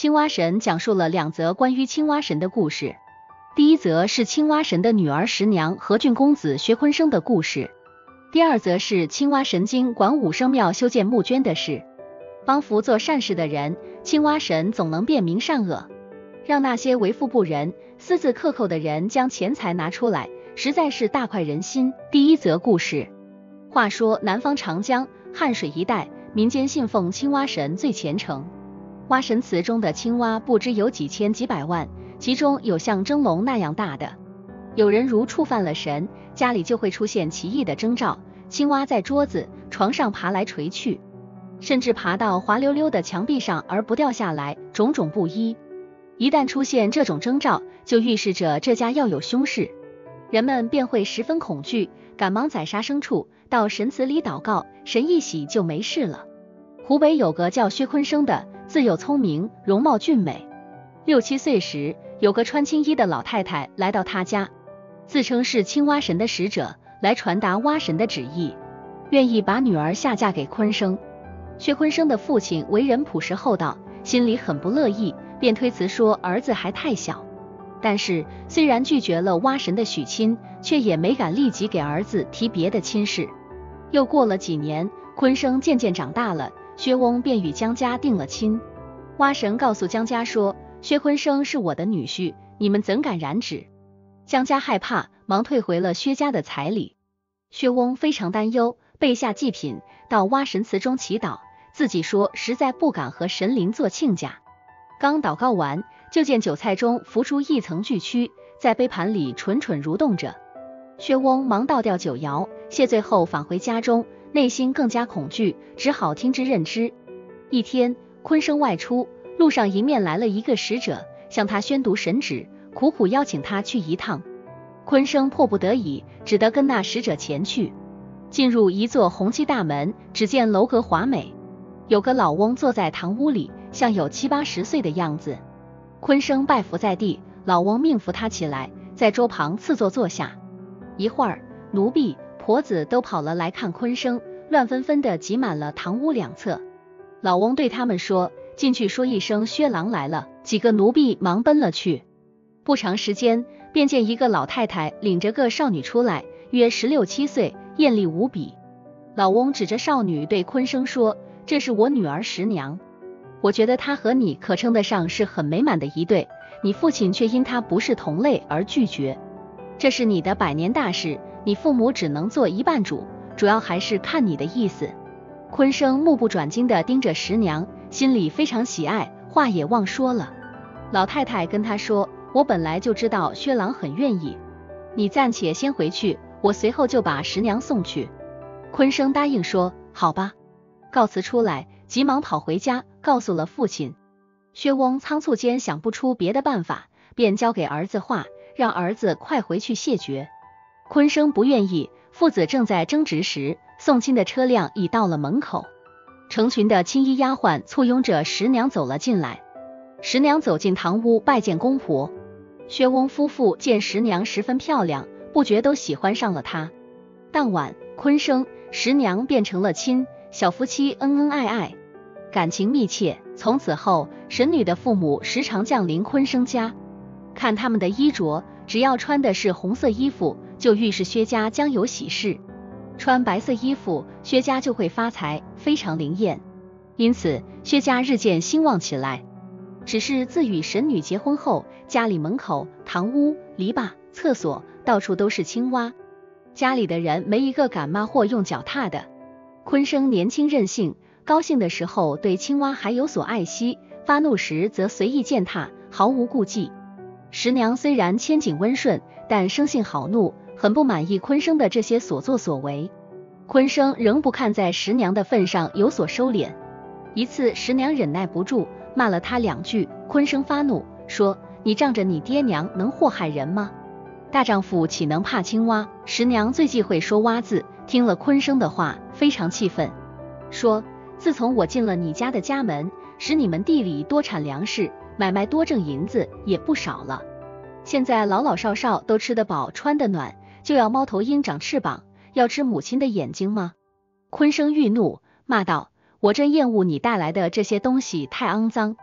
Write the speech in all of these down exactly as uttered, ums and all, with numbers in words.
青蛙神讲述了两则关于青蛙神的故事。第一则是青蛙神的女儿石娘和郡公子薛坤生的故事。第二则是青蛙神经管武生庙修建募捐的事。帮扶做善事的人，青蛙神总能辨明善恶，让那些为富不仁、私自克扣的人将钱财拿出来，实在是大快人心。第一则故事，话说南方长江、汉水一带，民间信奉青蛙神最虔诚。蛙神祠中的青蛙不知有几千几百万，其中有像蒸笼那样大的。有人如触犯了神，家里就会出现奇异的征兆，青蛙在桌子、床上爬来垂去，甚至爬到滑溜溜的墙壁上而不掉下来，种种不一。一旦出现这种征兆，就预示着这家要有凶事，人们便会十分恐惧，赶忙宰杀牲畜，到神祠里祷告，神一喜就没事了。湖北有个叫薛坤生的，自幼聪明，容貌俊美。六七岁时，有个穿青衣的老太太来到他家，自称是青蛙神的使者，来传达蛙神的旨意，愿意把女儿下嫁给坤生。薛坤生的父亲为人朴实厚道，心里很不乐意，便推辞说儿子还太小。但是虽然拒绝了蛙神的许亲，却也没敢立即给儿子提别的亲事。又过了几年，坤生渐渐长大了，薛翁便与江家定了亲。蛙神告诉江家说，薛坤生是我的女婿，你们怎敢染指？江家害怕，忙退回了薛家的彩礼。薛翁非常担忧，备下祭品，到蛙神祠中祈祷，自己说实在不敢和神灵做亲家。刚祷告完，就见酒菜中浮出一层巨蛆，在杯盘里蠢蠢蠕动着。薛翁忙倒掉酒肴，谢罪后返回家中，内心更加恐惧，只好听之任之。一天，坤生外出，路上迎面来了一个使者，向他宣读神旨，苦苦邀请他去一趟。坤生迫不得已，只得跟那使者前去。进入一座红漆大门，只见楼阁华美，有个老翁坐在堂屋里，像有七八十岁的样子。坤生拜伏在地，老翁命扶他起来，在桌旁赐座坐下。一会儿，奴婢、婆子都跑了来看坤生，乱纷纷的挤满了堂屋两侧。老翁对他们说，进去说一声薛郎来了。几个奴婢忙奔了去。不长时间，便见一个老太太领着个少女出来，约十六七岁，艳丽无比。老翁指着少女对坤生说，这是我女儿石娘，我觉得她和你可称得上是很美满的一对，你父亲却因她不是同类而拒绝。这是你的百年大事，你父母只能做一半主，主要还是看你的意思。坤生目不转睛地盯着石娘，心里非常喜爱，话也忘说了。老太太跟他说，我本来就知道薛郎很愿意，你暂且先回去，我随后就把石娘送去。坤生答应说，好吧。告辞出来，急忙跑回家，告诉了父亲。薛翁仓促间想不出别的办法，便交给儿子话，让儿子快回去谢绝。坤生不愿意，父子正在争执时，送亲的车辆已到了门口，成群的青衣丫鬟簇拥着石娘走了进来。石娘走进堂屋拜见公婆。薛翁夫妇见石娘十分漂亮，不觉都喜欢上了她。当晚，坤生、石娘变成了亲，小夫妻恩恩爱爱，感情密切。从此后，神女的父母时常降临坤生家，看他们的衣着，只要穿的是红色衣服，就预示薛家将有喜事；穿白色衣服，薛家就会发财，非常灵验。因此，薛家日渐兴旺起来。只是自与神女结婚后，家里门口、堂屋、篱笆、厕所到处都是青蛙，家里的人没一个敢骂或用脚踏的。坤生年轻任性，高兴的时候对青蛙还有所爱惜，发怒时则随意践踏，毫无顾忌。石娘虽然千景温顺，但生性好怒，很不满意坤生的这些所作所为。坤生仍不看在石娘的份上有所收敛。一次，石娘忍耐不住，骂了他两句，坤生发怒说，你仗着你爹娘能祸害人吗？大丈夫岂能怕青蛙？石娘最忌讳说蛙字，听了坤生的话，非常气愤，说，自从我进了你家的家门，使你们地里多产粮食，买卖多挣银子也不少了，现在老老少少都吃得饱穿得暖，就要猫头鹰长翅膀，要吃母亲的眼睛吗？坤生愈怒，骂道，我真厌恶你带来的这些东西太肮脏，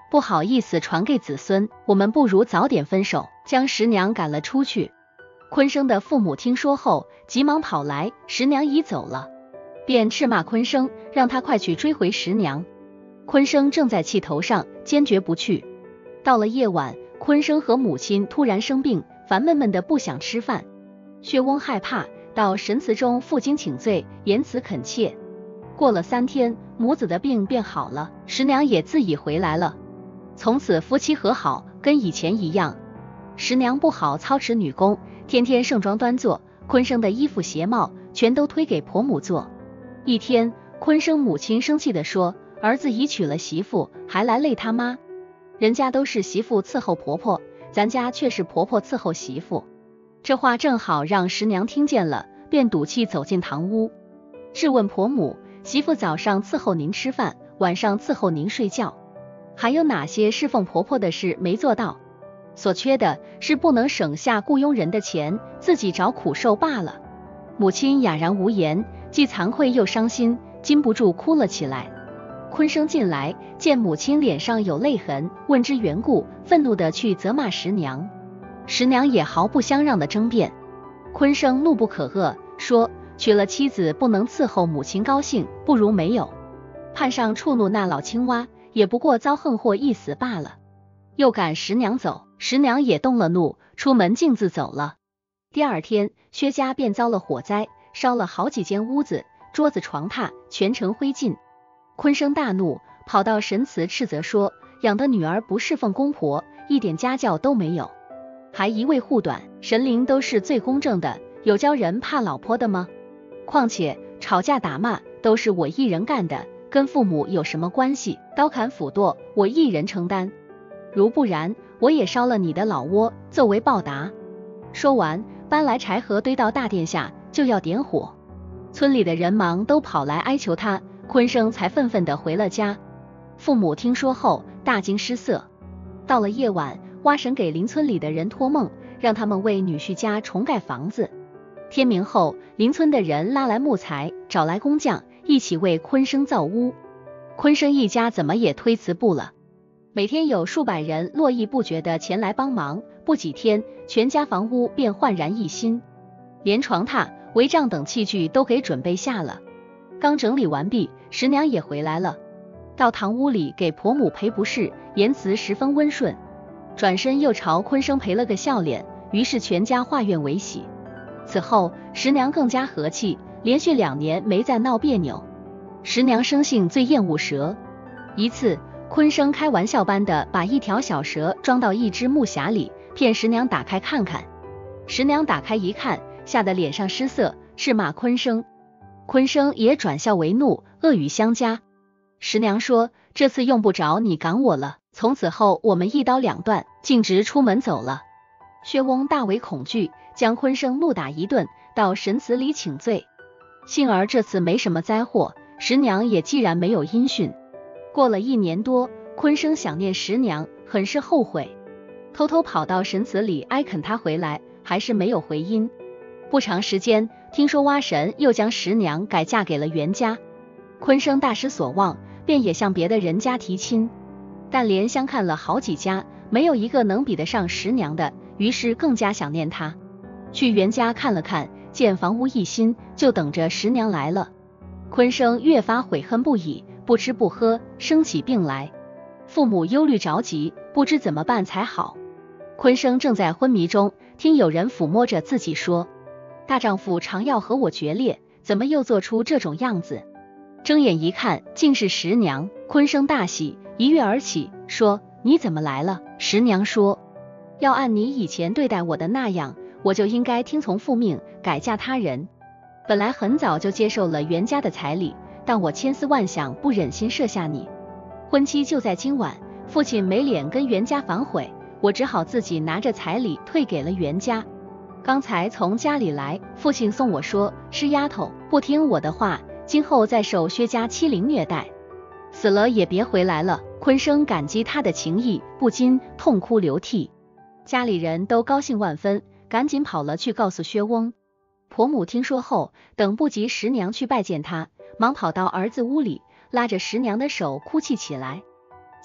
不好意思传给子孙，我们不如早点分手，将十娘赶了出去。坤生的父母听说后，急忙跑来，十娘已走了，便斥骂坤生，让他快去追回十娘。坤生正在气头上，坚决不去。到了夜晚，坤生和母亲突然生病，烦闷闷的不想吃饭。薛翁害怕，到神祠中负荆请罪，言辞恳切。过了三天，母子的病变好了，十娘也自己回来了。从此夫妻和好，跟以前一样。十娘不好操持女工，天天盛装端坐，坤生的衣服鞋帽全都推给婆母做。一天，坤生母亲生气地说，儿子已娶了媳妇，还来累他妈，人家都是媳妇伺候婆婆，咱家却是婆婆伺候媳妇。这话正好让十娘听见了，便赌气走进堂屋，质问婆母，媳妇早上伺候您吃饭，晚上伺候您睡觉，还有哪些侍奉婆婆的事没做到？所缺的是不能省下雇佣人的钱，自己找苦受罢了。母亲哑然无言，既惭愧又伤心，禁不住哭了起来。坤生进来，见母亲脸上有泪痕，问之缘故，愤怒地去责骂十娘。十娘也毫不相让地争辩。坤生怒不可遏，说娶了妻子不能伺候母亲高兴，不如没有。盼上触怒那老青蛙，也不过遭横祸一死罢了。又赶十娘走，十娘也动了怒，出门径自走了。第二天，薛家便遭了火灾，烧了好几间屋子，桌子床榻全成灰烬。坤生大怒，跑到神祠斥责说，养的女儿不侍奉公婆，一点家教都没有，还一味护短，神灵都是最公正的，有教人怕老婆的吗？况且吵架打骂都是我一人干的，跟父母有什么关系？刀砍斧剁我一人承担，如不然我也烧了你的老窝作为报答。说完，搬来柴禾堆到大殿下，就要点火。村里的人忙都跑来哀求他，坤生才愤愤地回了家。父母听说后大惊失色。到了夜晚，蛙神给邻村里的人托梦，让他们为女婿家重盖房子。天明后，邻村的人拉来木材，找来工匠，一起为坤生造屋。坤生一家怎么也推辞不了，每天有数百人络绎不绝地前来帮忙，不几天，全家房屋便焕然一新，连床榻、帷帐等器具都给准备下了。刚整理完毕，十娘也回来了，到堂屋里给婆母赔不是，言辞十分温顺，转身又朝坤生赔了个笑脸，于是全家化怨为喜。此后，十娘更加和气，连续两年没再闹别扭。十娘生性最厌恶蛇，一次，坤生开玩笑般的把一条小蛇装到一只木匣里，骗十娘打开看看。十娘打开一看，吓得脸上失色，斥骂坤生。坤生也转笑为怒，恶语相加。十娘说，这次用不着你赶我了，从此后我们一刀两断，径直出门走了。薛翁大为恐惧，将坤生怒打一顿，到神祠里请罪。幸而这次没什么灾祸，十娘也既然没有音讯。过了一年多，坤生想念十娘，很是后悔，偷偷跑到神祠里哀恳他回来，还是没有回音。不长时间，听说蛙神又将十娘改嫁给了袁家，坤生大失所望，便也向别的人家提亲，但连相看了好几家，没有一个能比得上十娘的，于是更加想念她。去袁家看了看，见房屋一新，就等着十娘来了。坤生越发悔恨不已，不吃不喝，生起病来。父母忧虑着急，不知怎么办才好。坤生正在昏迷中，听有人抚摸着自己说，大丈夫常要和我决裂，怎么又做出这种样子？睁眼一看，竟是十娘。坤生大喜，一跃而起，说，你怎么来了？十娘说，要按你以前对待我的那样，我就应该听从父命，改嫁他人。本来很早就接受了袁家的彩礼，但我千思万想，不忍心设下你。婚期就在今晚，父亲没脸跟袁家反悔，我只好自己拿着彩礼退给了袁家。刚才从家里来，父亲送我说，是丫头不听我的话，今后再受薛家欺凌虐待，死了也别回来了。坤生感激他的情谊，不禁痛哭流涕。家里人都高兴万分，赶紧跑了去告诉薛翁。婆母听说后，等不及十娘去拜见他，忙跑到儿子屋里，拉着十娘的手哭泣起来。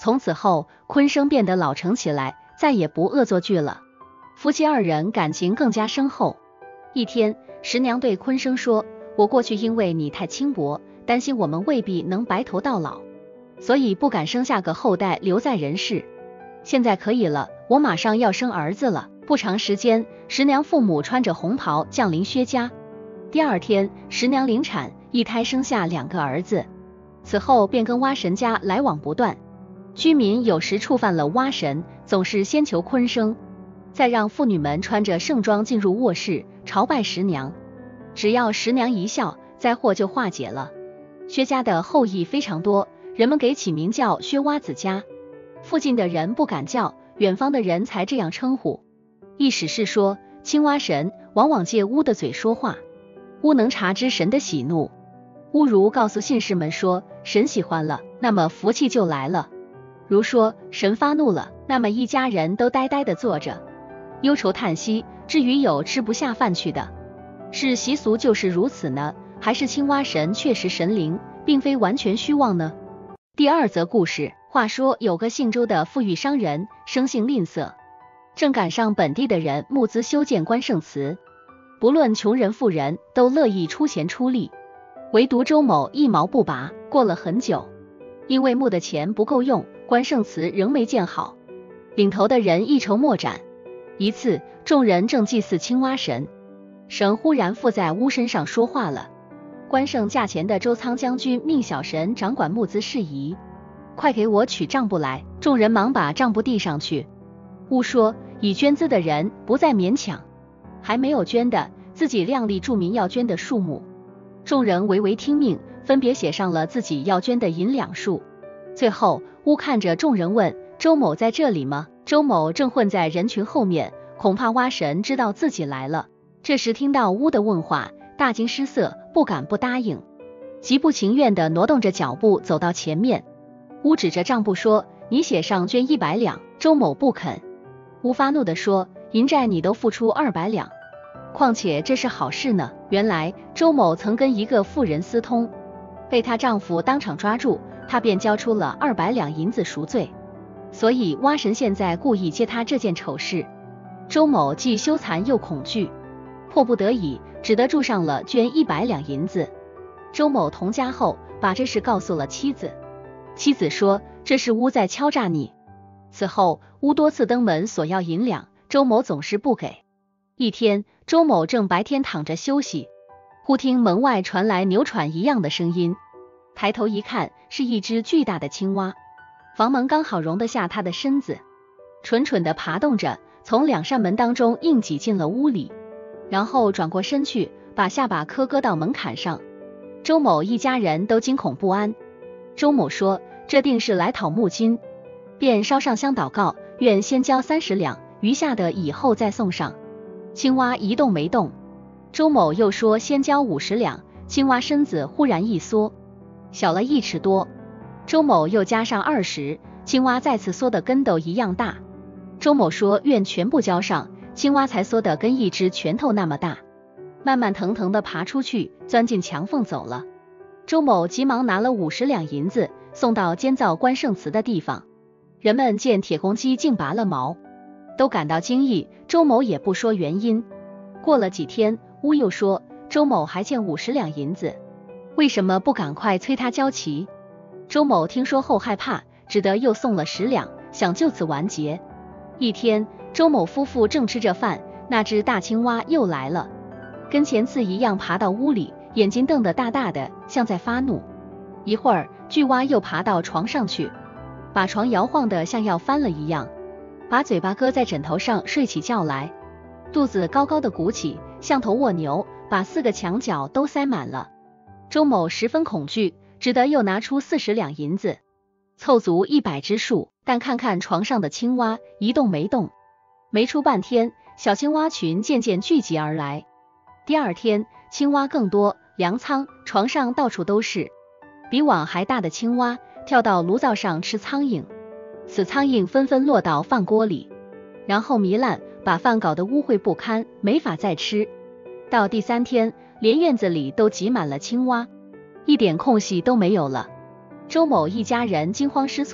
从此后，坤生变得老成起来，再也不恶作剧了。夫妻二人感情更加深厚。一天，十娘对坤生说，我过去因为你太轻薄，担心我们未必能白头到老，所以不敢生下个后代留在人世。现在可以了，我马上要生儿子了。不长时间，十娘父母穿着红袍降临薛家。第二天，十娘临产，一胎生下两个儿子。此后便跟蛙神家来往不断。居民有时触犯了蛙神，总是先求坤生，再让妇女们穿着盛装进入卧室朝拜十娘。只要十娘一笑，灾祸就化解了。薛家的后裔非常多，人们给起名叫薛蛙子家。附近的人不敢叫，远方的人才这样称呼。意思是说，青蛙神往往借巫的嘴说话，巫能察知神的喜怒。巫如告诉信士们说，神喜欢了，那么福气就来了。如说神发怒了，那么一家人都呆呆地坐着，忧愁叹息。至于有吃不下饭去的，是习俗就是如此呢，还是青蛙神确实神灵，并非完全虚妄呢？第二则故事，话说有个姓周的富裕商人，生性吝啬，正赶上本地的人募资修建关圣祠，不论穷人富人都乐意出钱出力，唯独周某一毛不拔。过了很久，因为募的钱不够用，关圣祠仍没建好，领头的人一筹莫展。一次，众人正祭祀青蛙神，神忽然附在巫身上说话了。关圣驾前的周仓将军命小神掌管募资事宜，快给我取账簿来。众人忙把账簿递上去。巫说，已捐资的人不再勉强，还没有捐的自己量力注明要捐的数目。众人唯唯听命，分别写上了自己要捐的银两数。最后，巫看着众人问，周某在这里吗？周某正混在人群后面，恐怕蛙神知道自己来了。这时听到巫的问话，大惊失色，不敢不答应，极不情愿地挪动着脚步走到前面。巫指着账簿说，你写上捐一百两。周某不肯。巫发怒地说，银债你都付出二百两，况且这是好事呢。原来周某曾跟一个妇人私通，被她丈夫当场抓住，她便交出了二百两银子赎罪。所以蛙神现在故意接他这件丑事。周某既羞惭又恐惧，迫不得已只得注上了捐一百两银子。周某同家后，把这事告诉了妻子。妻子说，这是巫在敲诈你。此后巫多次登门索要银两，周某总是不给。一天，周某正白天躺着休息，忽听门外传来牛喘一样的声音，抬头一看，是一只巨大的青蛙，房门刚好容得下他的身子，蠢蠢地爬动着，从两扇门当中硬挤进了屋里，然后转过身去，把下巴磕搁到门槛上。周某一家人都惊恐不安。周某说，这定是来讨募金，便烧上香祷告，愿先交三十两，余下的以后再送上。青蛙一动没动。周某又说先交五十两，青蛙身子忽然一缩，小了一尺多。周某又加上二十，青蛙再次缩得跟斗一样大。周某说愿全部交上，青蛙才缩得跟一只拳头那么大，慢慢腾腾地爬出去，钻进墙缝走了。周某急忙拿了五十两银子，送到监造关圣祠的地方。人们见铁公鸡竟拔了毛，都感到惊异，周某也不说原因。过了几天，巫又说，周某还欠五十两银子，为什么不赶快催他交齐？周某听说后害怕，只得又送了十两，想就此完结。一天，周某夫妇正吃着饭，那只大青蛙又来了，跟前次一样爬到屋里，眼睛瞪得大大的，像在发怒。一会儿，巨蛙又爬到床上去，把床摇晃得像要翻了一样，把嘴巴搁在枕头上睡起觉来，肚子高高的鼓起，像头卧牛，把四个墙角都塞满了。周某十分恐惧，只得又拿出四十两银子，凑足一百只数，但看看床上的青蛙一动没动。没出半天，小青蛙群渐渐聚集而来。第二天，青蛙更多，粮仓、床上到处都是。比网还大的青蛙跳到炉灶上吃苍蝇，此苍蝇纷纷落到饭锅里，然后糜烂，把饭搞得污秽不堪，没法再吃。到第三天，连院子里都挤满了青蛙，一点空隙都没有了。周某一家人惊慌失措，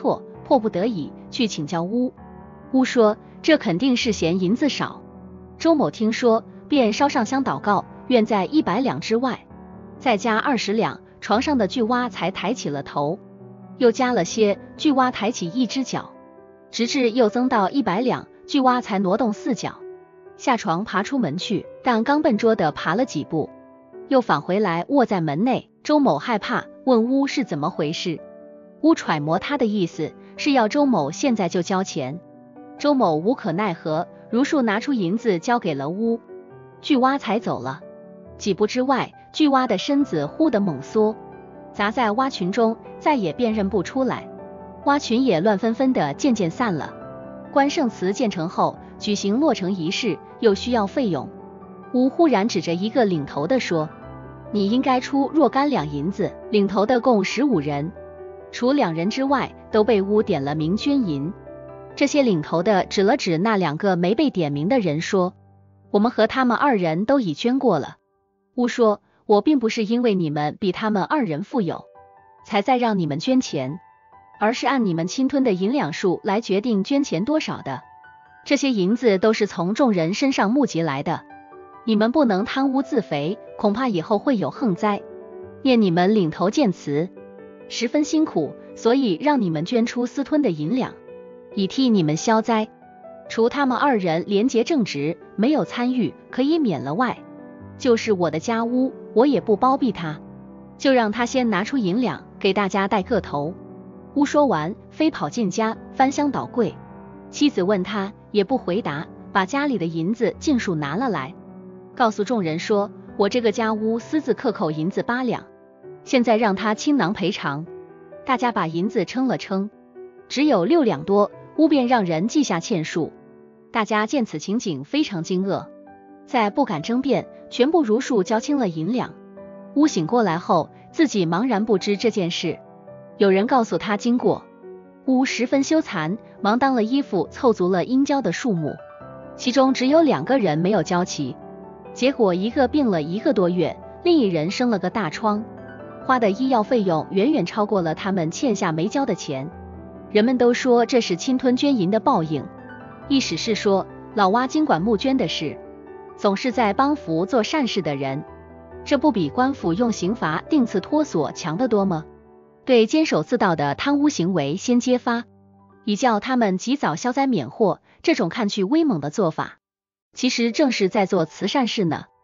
迫不得已去请教巫。巫说这肯定是嫌银子少。周某听说，便烧上香祷告，愿在一百两之外再加二十两，床上的巨蛙才抬起了头，又加了些，巨蛙抬起一只脚，直至又增到一百两，巨蛙才挪动四脚，下床爬出门去，但刚笨拙地爬了几步，又返回来卧在门内。周某害怕，问巫是怎么回事。巫揣摩他的意思，是要周某现在就交钱。周某无可奈何，如数拿出银子交给了巫，巨蛙才走了。几步之外，巨蛙的身子忽地猛缩，砸在蛙群中，再也辨认不出来，蛙群也乱纷纷的渐渐散了。关圣祠建成后，举行落成仪式，又需要费用。巫忽然指着一个领头的说，你应该出若干两银子。领头的共十五人，除两人之外，都被巫点了名捐银。这些领头的指了指那两个没被点名的人说，我们和他们二人都已捐过了。巫说，我并不是因为你们比他们二人富有，才在让你们捐钱，而是按你们侵吞的银两数来决定捐钱多少的。这些银子都是从众人身上募集来的，你们不能贪污自肥，恐怕以后会有横灾。念你们领头见词，十分辛苦，所以让你们捐出私吞的银两，以替你们消灾。除他们二人廉洁正直，没有参与，可以免了外，就是我的家巫，我也不包庇他，就让他先拿出银两，给大家带个头。巫说完，飞跑进家，翻箱倒柜。妻子问他，也不回答，把家里的银子尽数拿了来，告诉众人说，我这个家巫私自克扣银子八两，现在让他倾囊赔偿。大家把银子称了称，只有六两多，巫便让人记下欠数。大家见此情景，非常惊愕，再不敢争辩，全部如数交清了银两。巫醒过来后，自己茫然不知这件事，有人告诉他经过，巫十分羞惭，忙当了衣服凑足了应交的数目，其中只有两个人没有交齐，结果一个病了一个多月，另一人生了个大疮，花的医药费用远远超过了他们欠下没交的钱。人们都说这是侵吞捐银的报应。意思是说，老蛙经管募捐的事，总是在帮扶做善事的人，这不比官府用刑罚定刺脱锁强得多吗？对监守自盗的贪污行为先揭发，以叫他们及早消灾免祸，这种看去威猛的做法，其实正是在做慈善事呢。